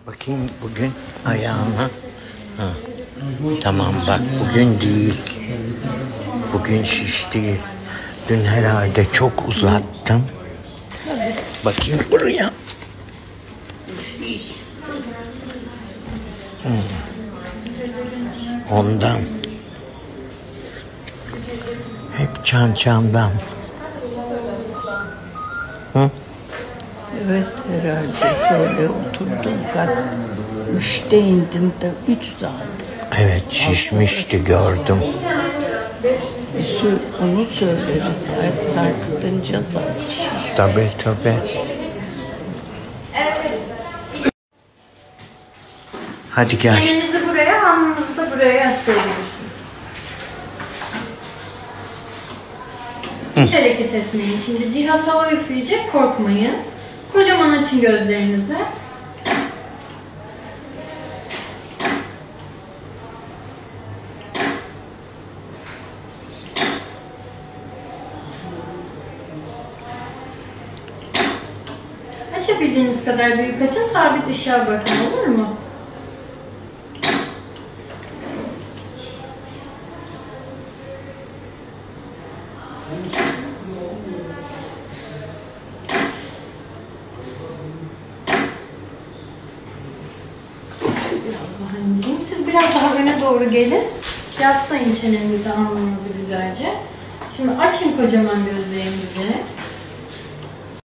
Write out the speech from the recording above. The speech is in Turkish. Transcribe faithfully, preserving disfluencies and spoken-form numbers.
Bakayım bugün ayağına. Ha. Tamam bak bugün değil. Bugün şiş değil. Dün herhalde çok uzattım. Bakayım buraya. Hmm. Ondan. Hep çan çandan. Hı? Evet herhalde böyle oturdum gaz. Üçte indim de üç saat. Evet şişmişti gördüm. Onu söyleriz. Saat sarkıtınca zaten şiş. Tabii tabii. Hadi gel. Elinizi buraya, alnınızı da buraya yaslayabilirsiniz. Hiç hareket etmeyin. Şimdi cihaz hava üfleyecek, korkmayın. Kocaman açın gözlerinizi. Açabildiğiniz kadar büyük açın, sabit ışığa bakın, olur mu? Biraz daha indireyim. Siz biraz daha öne doğru gelin. Yaslayın çenenizi, alnınızı güzelce. Şimdi açın kocaman gözlerinizi.